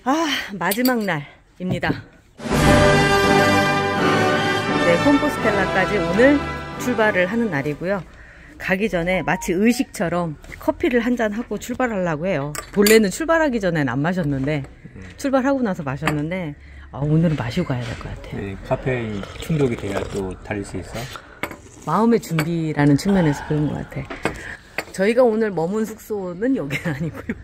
아, 마지막 날입니다. 네, 콤포스텔라까지 오늘 출발을 하는 날이고요. 가기 전에 마치 의식처럼 커피를 한잔 하고 출발하려고 해요. 본래는 출발하기 전엔 안 마셨는데 출발하고 나서 마셨는데 오늘은 마시고 가야 될 것 같아요. 네, 카페인 충족이 돼야 또 달릴 수 있어? 마음의 준비라는 측면에서 그런 것 같아. 저희가 오늘 머문 숙소는 여기는 아니고요.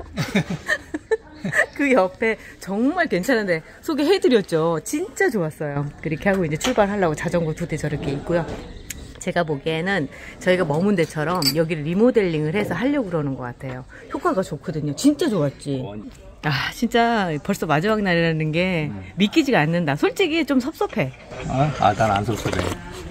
그 옆에 정말 괜찮은데 소개해드렸죠. 진짜 좋았어요. 그렇게 하고 이제 출발하려고 자전거 2대 저렇게 있고요. 제가 보기에는 저희가 머문 데처럼 여기를 리모델링을 해서 하려고 그러는 것 같아요. 효과가 좋거든요. 진짜 좋았지. 아, 진짜 벌써 마지막 날이라는 게 믿기지가 않는다. 솔직히 좀 섭섭해. 난 안 섭섭해.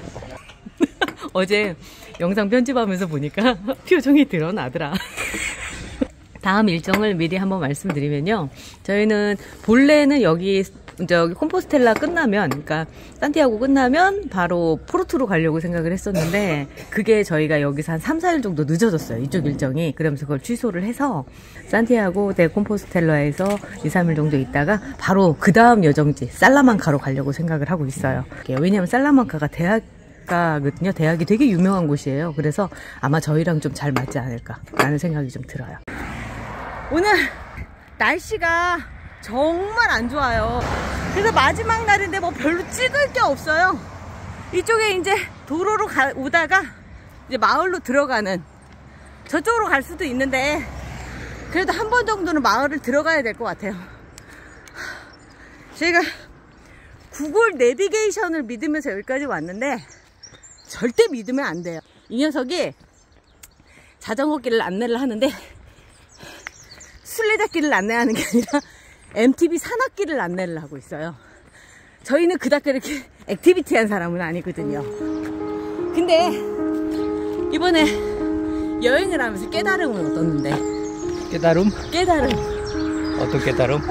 어제 영상 편집하면서 보니까 표정이 드러나더라. 다음 일정을 미리 한번 말씀드리면요. 저희는 본래는 여기 콤포스텔라 끝나면, 그러니까 산티아고 끝나면 바로 포르투로 가려고 생각을 했었는데 그게 저희가 여기서 한 3, 4일 정도 늦어졌어요. 이쪽 일정이. 그러면서 그걸 취소를 해서 산티아고 데 콤포스텔라에서 2, 3일 정도 있다가 바로 그 다음 여정지 살라만카로 가려고 생각을 하고 있어요. 왜냐면 살라만카가 대학가거든요. 대학이 되게 유명한 곳이에요. 그래서 아마 저희랑 좀 잘 맞지 않을까라는 생각이 좀 들어요. 오늘 날씨가 정말 안 좋아요. 그래서 마지막 날인데 뭐 별로 찍을 게 없어요. 이쪽에 이제 도로로 오다가 이제 마을로 들어가는, 저쪽으로 갈 수도 있는데 그래도 한 번 정도는 마을을 들어가야 될 것 같아요. 제가 구글 내비게이션을 믿으면서 여기까지 왔는데 절대 믿으면 안 돼요. 이 녀석이 자전거길을 안내를 하는데 술래잡기를 안내하는 게 아니라 MTB 산악길을 안내를 하고 있어요. 저희는 그닥 그렇게 액티비티한 사람은 아니거든요. 근데 이번에 여행을 하면서 깨달음을 얻었는데. 깨달음? 깨달음. 어떤 깨달음?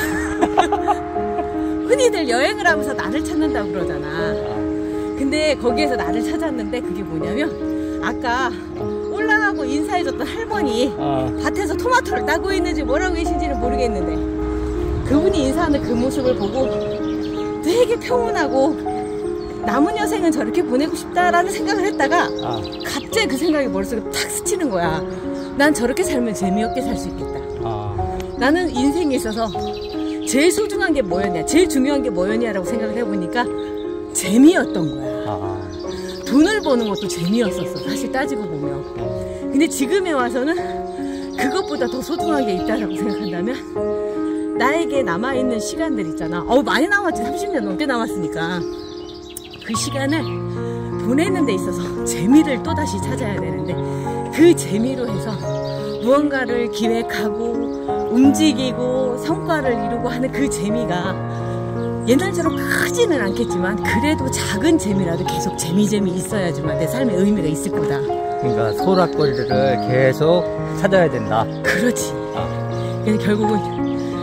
흔히들 여행을 하면서 나를 찾는다고 그러잖아. 근데 거기에서 나를 찾았는데 그게 뭐냐면 아까 올라가고 인사해줬던 할머니 밭에서 토마토를 따고 있는지 뭐라고 계신지는 모르겠는데 그분이 인사하는 그 모습을 보고 되게 평온하고 남은 여생은 저렇게 보내고 싶다라는 생각을 했다가 갑자기 그 생각이 머릿속에 탁 스치는 거야. 난 저렇게 살면 재미없게 살 수 있겠다. 나는 인생에 있어서 제일 소중한 게 뭐였냐, 제일 중요한 게 뭐였냐라고 생각을 해보니까 재미였던 거야. 돈을 버는 것도 재미였었어, 사실 따지고 보면. 근데 지금에 와서는 그것보다 더 소중한 게 있다라고 생각한다면 나에게 남아있는 시간들 있잖아. 많이 남았지. 30년 넘게 남았으니까 그 시간을 보내는 데 있어서 재미를 또다시 찾아야 되는데 그 재미로 해서 무언가를 기획하고 움직이고 성과를 이루고 하는 그 재미가 옛날처럼 크지는 않겠지만 그래도 작은 재미라도 계속 재미 있어야지만 내 삶에 의미가 있을 거다. 그러니까 소락거리를 계속 찾아야 된다. 그렇지. 근데 결국은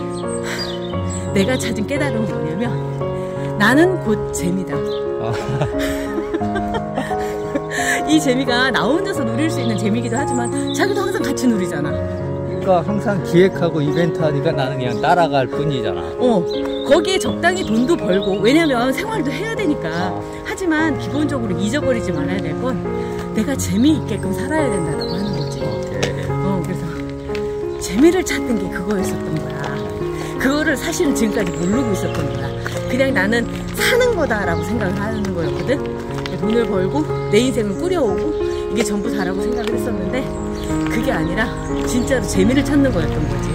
내가 찾은 깨달음은 뭐냐면 나는 곧 재미다. 이 재미가 나 혼자서 누릴 수 있는 재미기도 하지만 자기도 항상 같이 누리잖아. 그러니까 항상 기획하고 이벤트 하니까 나는 그냥 따라갈 뿐이잖아. 거기에 적당히 돈도 벌고, 왜냐면 생활도 해야 되니까. 하지만 기본적으로 잊어버리지 말아야 될 건 내가 재미있게끔 살아야 된다라고 하는 거지. 그래서 재미를 찾는 게 그거였었던 거야. 그거를 사실은 지금까지 모르고 있었던 거야. 그냥 나는 사는 거다라고 생각을 하는 거였거든. 돈을 벌고 내 인생을 꾸려오고 이게 전부 다라고 생각을 했었는데 그게 아니라 진짜로 재미를 찾는 거였던 거지.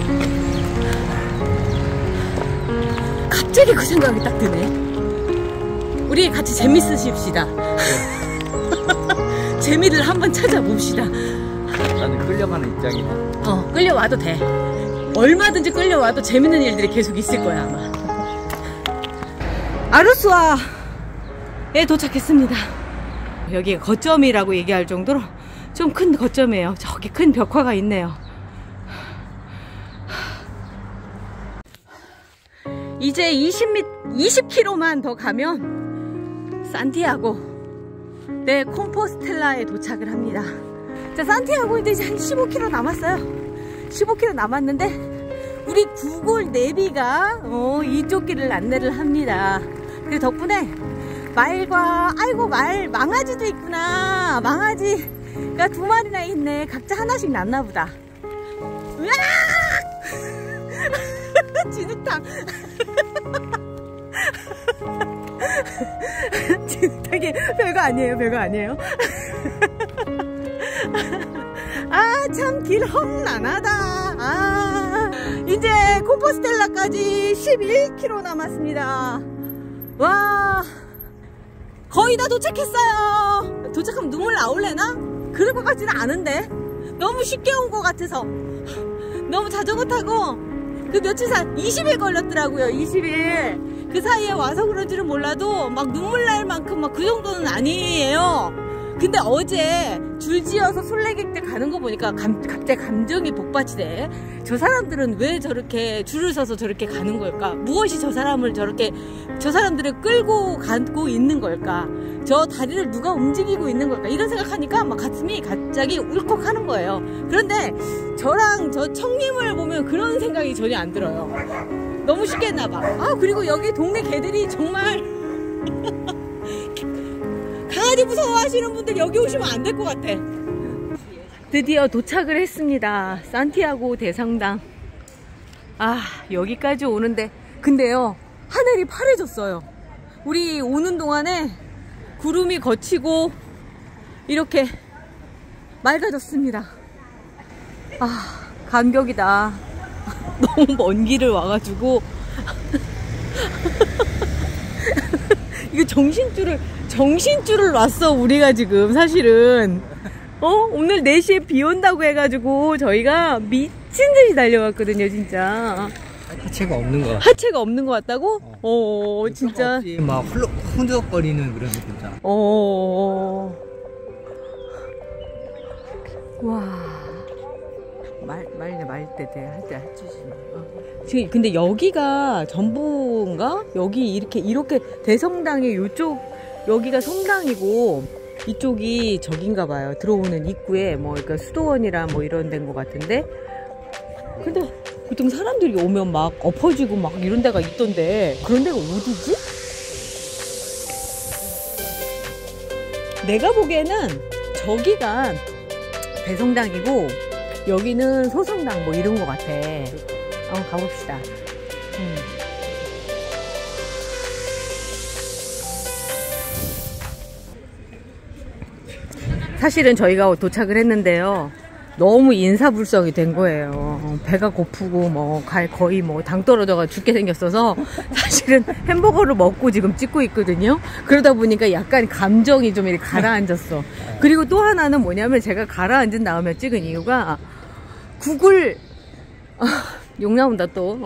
갑자기 그 생각이 딱 드네. 우리 같이 재밌으십시다. 재미를 한번 찾아봅시다. 나는 끌려가는 입장이네. 끌려와도 돼. 얼마든지 끌려와도 재밌는 일들이 계속 있을 거야 아마. 아루스와에 도착했습니다. 여기가 거점이라고 얘기할 정도로 좀 큰 거점이에요. 저기 큰 벽화가 있네요. 이제 20km만 더 가면 산티아고 데 콤포스텔라에 도착을 합니다. 자, 산티아고인데 이제 한 15km 남았어요. 15km 남았는데 우리 구글 내비가 이쪽 길을 안내를 합니다. 그 덕분에 말과 아이고 말 망아지도 있구나. 망아지가 2마리나 있네. 각자 하나씩 낳나 보다. 으악! 진흙탕. 진흙탕이 별거 아니에요. 별거 아니에요. 아, 참 길 험난하다. 아, 이제 콤포스텔라까지 11km 남았습니다. 와, 거의 다 도착했어요. 도착하면 눈물 나올래나? 그럴 것 같지는 않은데 너무 쉽게 온 것 같아서. 너무 자전거 타고 그 며칠 사 20일 걸렸더라고요. 20일. 그 사이에 와서 그런지는 몰라도 막 눈물 날 만큼 막 그 정도는 아니에요. 근데 어제 줄지어서 술래객들 가는 거 보니까 갑자기 감정이 복받치대. 저 사람들은 왜 저렇게 줄을 서서 저렇게 가는 걸까? 무엇이 저 사람들을 끌고 가고 있는 걸까? 저 다리를 누가 움직이고 있는 걸까? 이런 생각하니까 막 가슴이 갑자기 울컥하는 거예요. 그런데 저랑 저 청님을 보면 그런 생각이 전혀 안 들어요. 너무 쉽게 했나봐. 아, 그리고 여기 동네 개들이 정말 강아지 무서워하시는 분들 여기 오시면 안 될 것 같아. 드디어 도착을 했습니다. 산티아고 대성당. 아, 여기까지 오는데 근데요, 하늘이 파래졌어요. 우리 오는 동안에 구름이 걷히고 이렇게 맑아졌습니다. 아, 감격이다. 너무 먼 길을 와가지고 이거 정신줄을 놨어. 우리가 지금 사실은 오늘 4시에 비 온다고 해가지고 저희가 미친듯이 달려왔거든요. 진짜 하체가 없는 거. 하체가 없는 것 같다고? 진짜 막 흔적거리는 그런 느낌이잖아. 와, 말때 할 때 해주시네. 지금 근데 여기가 전부인가? 여기 이렇게 대성당의 요쪽 여기가 성당이고 이쪽이 저긴가 봐요. 들어오는 입구에 뭐 그러니까 수도원이랑 뭐 이런 데인 것 같은데. 근데 보통 사람들이 오면 막 엎어지고 막 이런 데가 있던데 그런 데가 어디지? 내가 보기에는 저기가 대성당이고 여기는 소성당 뭐 이런 것 같아. 한번 가봅시다. 사실은 저희가 도착을 했는데요, 너무 인사불성이 된 거예요. 배가 고프고 뭐 거의 뭐 당 떨어져가 죽게 생겼어서 사실은 햄버거를 먹고 지금 찍고 있거든요. 그러다 보니까 약간 감정이 좀 이렇게 가라앉았어. 그리고 또 하나는 뭐냐면 제가 가라앉은 다음에 찍은 이유가 구글 욕 나온다 또.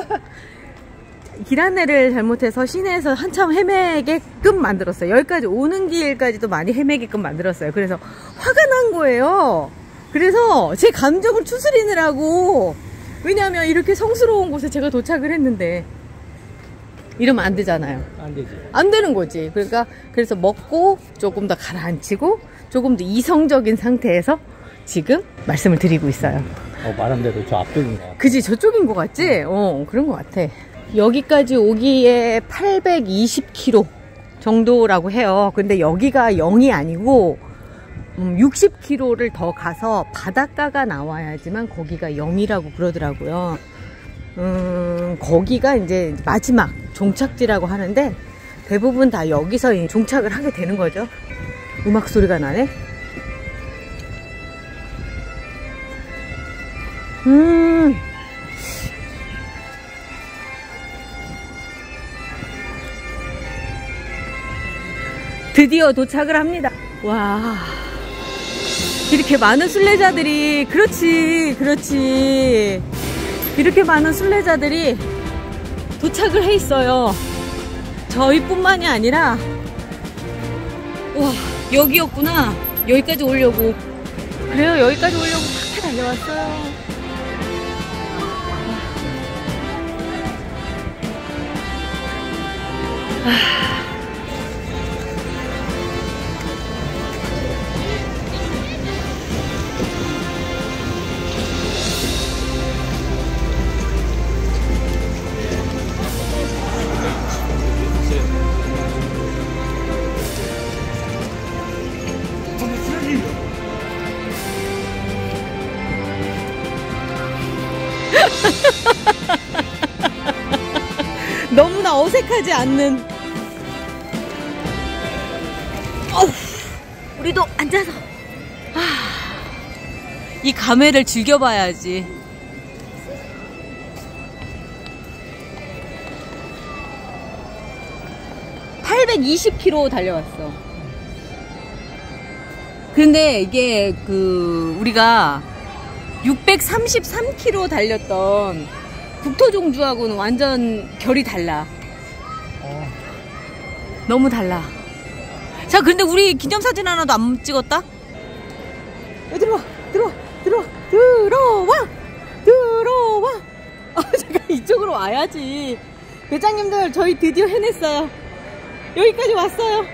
길 안내를 잘못해서 시내에서 한참 헤매게끔 만들었어요. 여기까지 오는 길까지도 많이 헤매게끔 만들었어요. 그래서 화가 난 거예요. 그래서 제 감정을 추스리느라고. 왜냐하면 이렇게 성스러운 곳에 제가 도착을 했는데 이러면 안 되잖아요. 안 되지. 안 되는 거지. 그래서 먹고 조금 더 가라앉히고 조금 더 이성적인 상태에서 지금 말씀을 드리고 있어요. 말한 대로 저 앞쪽인 것 같아. 그지? 저쪽인 것 같지? 그런 것 같아. 여기까지 오기에 820km 정도라고 해요. 근데 여기가 0이 아니고 60km를 더 가서 바닷가가 나와야지만 거기가 0이라고 그러더라고요. 거기가 이제 마지막 종착지라고 하는데 대부분 다 여기서 종착을 하게 되는 거죠. 음악 소리가 나네. 드디어 도착을 합니다. 와, 이렇게 많은 순례자들이, 그렇지. 이렇게 많은 순례자들이 도착을 해 있어요. 저희뿐만이 아니라, 와, 여기였구나. 여기까지 오려고. 그래요, 여기까지 오려고 그렇게 달려왔어요. 너무나 어색하지 않는. 우리도 앉아서 이 감회를 즐겨봐야지. (820km) 달려왔어. 근데 이게 우리가 633km 달렸던 국토종주하고는 완전 결이 달라. 너무 달라. 자, 근데 우리 기념사진 하나도 안 찍었다? 들어와. 잠깐 이쪽으로 와야지. 회장님들, 저희 드디어 해냈어요. 여기까지 왔어요.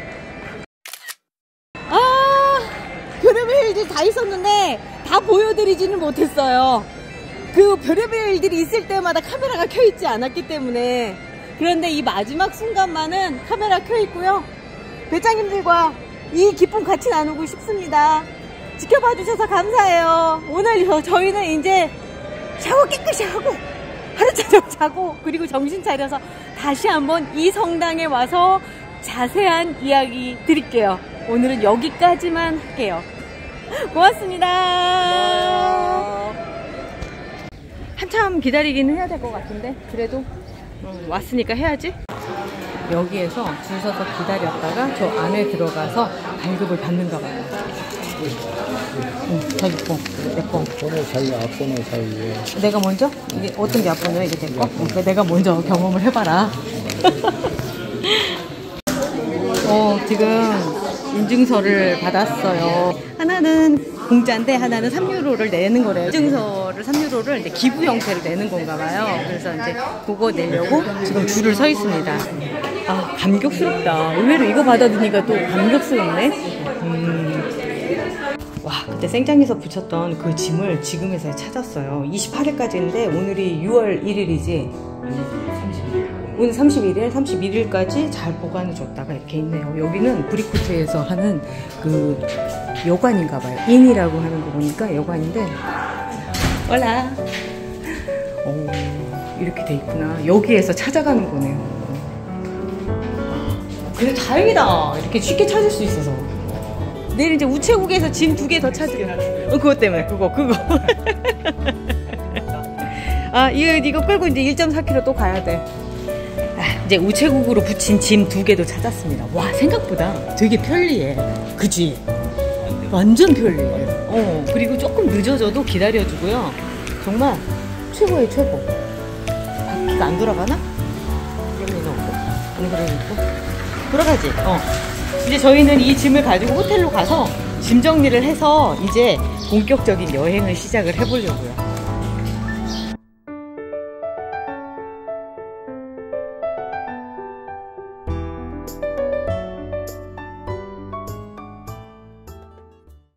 별의별 일들이 다 있었는데 다 보여드리지는 못했어요. 그 별의별 일들이 있을 때마다 카메라가 켜있지 않았기 때문에. 그런데 이 마지막 순간만은 카메라 켜있고요. 배짱님들과 이 기쁨 같이 나누고 싶습니다. 지켜봐 주셔서 감사해요. 오늘 저희는 이제 샤워 깨끗이 하고 하루 저녁 자고 그리고 정신 차려서 다시 한번 이 성당에 와서 자세한 이야기 드릴게요. 오늘은 여기까지만 할게요. 고맙습니다. 한참 기다리기는 해야 될 것 같은데 그래도 왔으니까 해야지. 여기에서 줄 서서 기다렸다가 저 안에 들어가서 발급을 받는가 봐요. 자기 거, 내 거. 번호 사이, 앞번호 사이에. 내가 먼저? 이게 어떤 게 앞번호야? 이게 내 거? 그러니까 내가 먼저 경험을 해봐라. 지금 인증서를 받았어요. 하나는 공짜인데 하나는 3유로를 내는 거래요. 인증서를 3유로를 이제 기부 형태로 내는 건가 봐요. 그래서 이제 그거 내려고 지금 줄을 서 있습니다. 감격스럽다. 의외로 이거 받아두니까 또 감격스럽네. 와, 그때 생장에서 붙였던 그 짐을 지금에서 찾았어요. 28일까지인데 오늘이 6월 1일이지. 오늘 31일, 31일까지 잘 보관해줬다가 이렇게 있네요. 여기는 브리코트에서 하는 그 여관인가봐요. 인이라고 하는 거 보니까 여관인데. 올라. 이렇게 돼 있구나. 여기에서 찾아가는 거네요. 그래, 다행이다. 이렇게 쉽게 찾을 수 있어서. 내일 이제 우체국에서 짐 2개 더 찾으려. 그것 때문에, 그거. 이거 끌고 이제 1.4km 또 가야 돼. 이제 우체국으로 붙인 짐 2개도 찾았습니다. 와, 생각보다 되게 편리해. 그치? 완전 편리해. 그리고 조금 늦어져도 기다려주고요. 정말 최고의 최고. 바퀴가 안 돌아가나? 그러면 없고. 안 그러니까. 돌아가지? 이제 저희는 이 짐을 가지고 호텔로 가서 짐 정리를 해서 이제 본격적인 여행을 시작을 해보려고요.